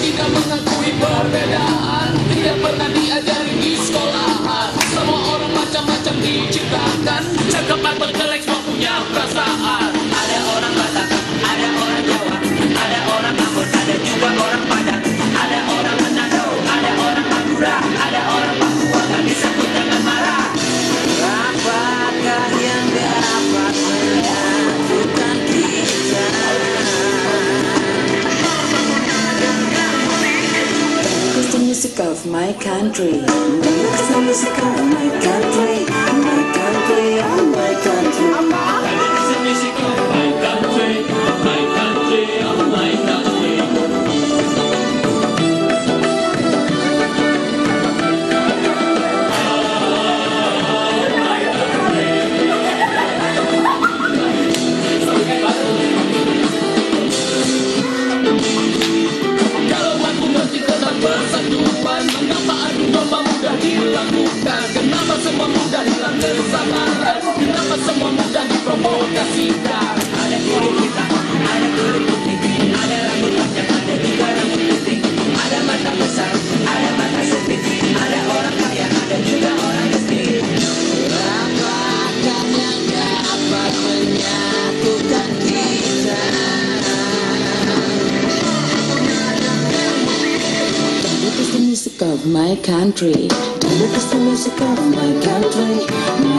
tidak mengakui perbedaan, tidak pernah diajari di sekolahan. Semua orang macam-macam diciptakan, cakapan berkelek semua punya perasaan. Ada orang Batak, ada orang Jawa, ada orang Ambon, ada juga orang Padang, ada orang Manado, ada orang Madura, ada orang Papua, gak disebut jangan marah. Apakah yang dapat menyatukan kita? It's the music of my country. It's the music of my country. My country, oh my country. It's the music of my country, my country, oh my country. Kalau aku ngerti tentang persatuan, mengapa adu domba mudah dilakukan? Kenapa semua mudah hilang kesabaran? Kenapa semua mudah diprovokasikan? Ada kulit hitam, ada kulit putih, ada rambut panjang, ada juga rambut putih, ada mata besar, ada mata sempit, ada orang kaya, ada juga orang miskin. Apakah yang dapat menyatukan kita? It is the music of my country. It is the music of my country.